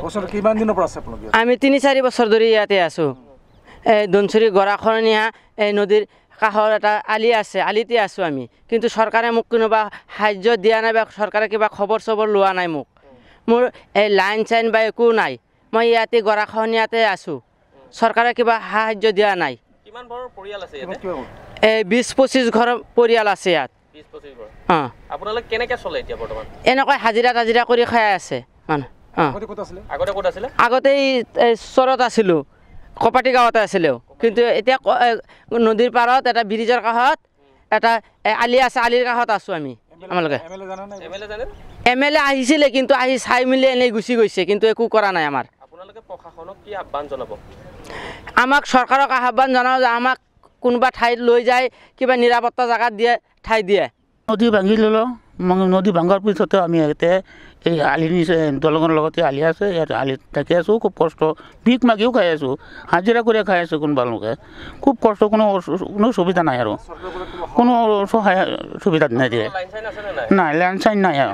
আমি 3-4 বছৰ ধৰি ইয়াতে আছো এই দনচুৰি গৰাখনীয়া এই নদীৰ কাষৰ এটা আলি আছে আলিতে আছো আমি কিন্তু চৰকাৰে মোক কোনোবা সাহায্য দিয়া নাই বা চৰকাৰে কিবা খবৰ খবৰ লোৱা নাই মোক মোৰ এই লাইন চাইন বা একো নাই মই ইয়াতে গৰাখনীয়াতে আছো চৰকাৰে কিবা সাহায্য দিয়া নাই কিমান ঘৰ পৰিয়াল আছে ইয়াতে এই 20-25 ঘৰ পৰিয়াল আছে ইয়াত 20-25 ঘৰ আপোনালোক কেনেকৈ চলে এতিয়া বৰ্তমান এনেকৈ হাজিৰা কৰি খাই আছে মানে আগতে ক'ত আছিলে আগতে এই চৰত আছিলো কপাটি গাঁৱতে আছিলো কিন্তু এতিয়া নদীৰ পাৰত এটা ব্ৰিজৰ কাষত এটা আলি আছে আলিৰ কাষত আছো আমি আমালোকে এমএলএ আহিছিলে কিন্তু আহি চাই মিলি এনেই গুচি গৈছে কিন্তু একো কৰা নাই আমাৰ আপোনালোকে প্ৰশাসনক কি আহ্বান জনাব আমাক চৰকাৰক আহ্বান জনাও যে আমাক কোনোবা ঠাইত লৈ যায় কিবা নিৰাপত্তা জাগাত দিয়ে ঠাই দিয়ে নদী ভাঙি ল'লো নদী ভাঙাৰ পিছতে আমি ইয়াতে এই আলি নিচে দলঙৰ লগতে আলি আছে ইয়াত আলিত থাকি আছোঁ খুব কষ্ট ভিক মাগিও খাই আছোঁ হাজিৰা কৰি খাই আছোঁ কোনোবা লোকে খুব কষ্ট কোনো সুবিধা নাই আৰু কোনো সহায় সুবিধা নাই দিয়ে নাই লেণ্ড চাইন নাই আৰু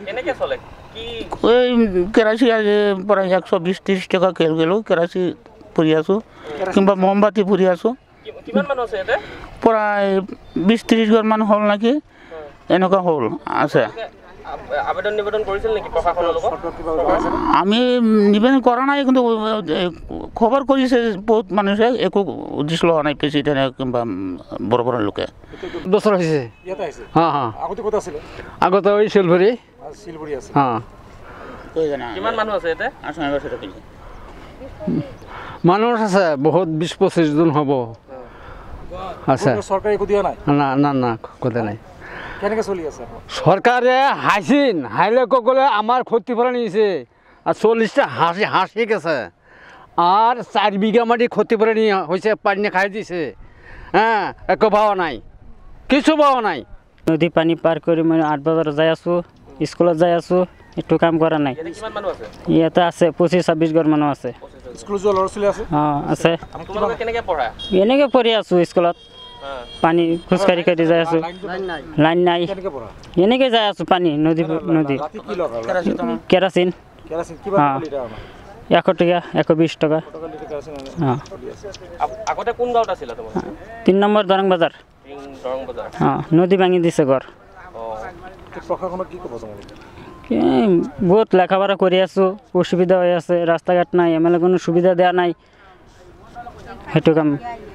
এই কেৰাচী পৰা 120-130 টকা গেলোঁ কেৰাচী ফুৰি আছোঁ কিংবা মমবাতি ফুৰি আছোঁ প্ৰায় 20-30 ঘৰমান হ'ল নেকি এনেকুৱা হ'ল আছে আমি নিবেদন কৰা নাই কিন্তু খবৰ কৰিছে বহুত মানুহে একো উদ্দেশ্য লোৱা নাই প্ৰেচিডেণ্টে কিংবা বড় লোকে বছৰ হৈছে আগতে ওই শিলভৰি মানুহ আছে বহুত 20-25 জন হ'ব আছে না কথা নাই সরকারে হাসিন হাইলে গেলে আমার ক্ষতিপূরণ নিয়েছে আর 40টা হাঁসি গেছে আর 4 বিঘা মাটি ক্ষতিপূরণ হয়েছে পানি খাই দিছে হ্যাঁ একো পাওয়া নাই কিছু পাওয়া নাই নদী পানি পার করে মানে 8 বাজারে যাই আছো স্কুলত যাই আছো একটু কাম করা নাই ইয়াতে আছে 25-26 ঘর মানুষ আছে আছে এনেকে পড়ি আছো স্কুলত পানি খুচকারি কাটি যাই আছো লাইন নাই এনেকে যাই আছো পানি নদী কেরাসিন 100 টাকা 120 টাকা আগতে কোন গাঁৱত আছিল তোমাৰ 3 নম্বৰ দৰং বাজাৰ নদী ভাঙি দিছে ঘৰ প্ৰশাসনক কি ক'ব বহুত লেখাপড়া কৰি আছো অসুবিধা হৈ আছে ৰাস্তা ঘাট নাই এমএলএ কোনো সুবিধা দিয়া নাই সেইটো কাম